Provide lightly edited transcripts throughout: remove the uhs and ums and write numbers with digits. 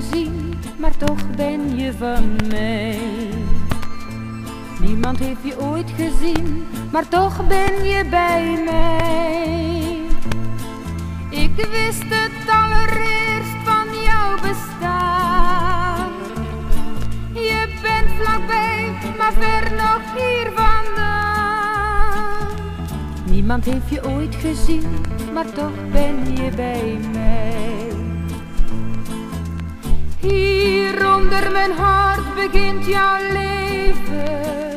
gezien, maar toch ben je van mij. Niemand heeft je ooit gezien, maar toch ben je bij mij. Ik wist het allereerst van jouw bestaan. Je bent vlakbij, maar ver nog hier vandaan. Niemand heeft je ooit gezien, maar toch ben je bij mij. Hier onder mijn hart begint jouw leven.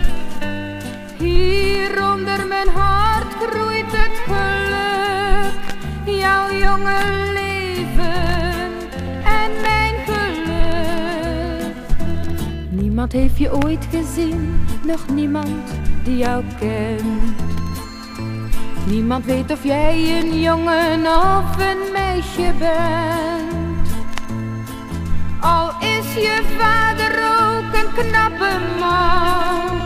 Hier onder mijn hart groeit het geluk. Jouw jonge leven en mijn geluk. Niemand heeft je ooit gezien, nog niemand die jou kent. Niemand weet of jij een jongen of een meisje bent. Al is je vader ook een knappe man,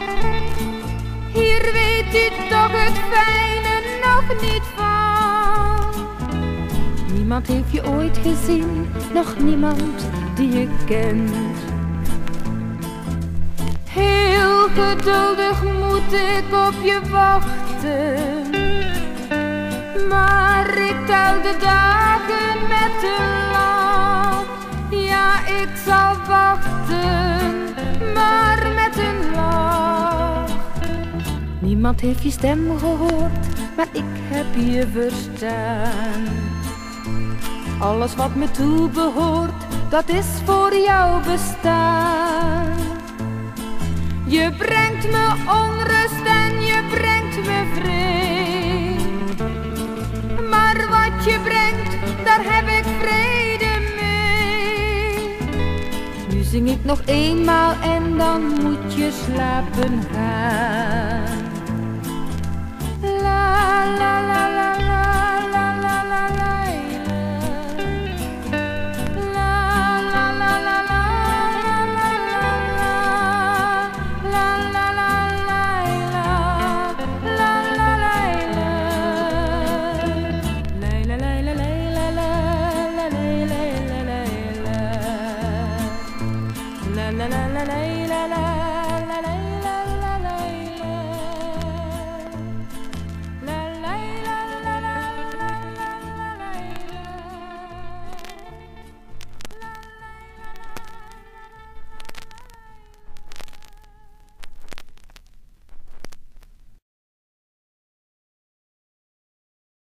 hier weet hij toch het fijne nog niet van. Niemand heeft je ooit gezien, nog niemand die je kent. Heel geduldig moet ik op je wachten, maar ik tel de dagen met een lach. Ja, ik zal wachten, maar met een lach. Niemand heeft je stem gehoord, maar ik heb je verstaan. Alles wat me toebehoort, dat is voor jou bestaan. Je brengt me onrust en je brengt me vreed, maar wat je brengt, daar heb ik vrede mee. Nu zing ik nog eenmaal en dan moet je slapen gaan. La la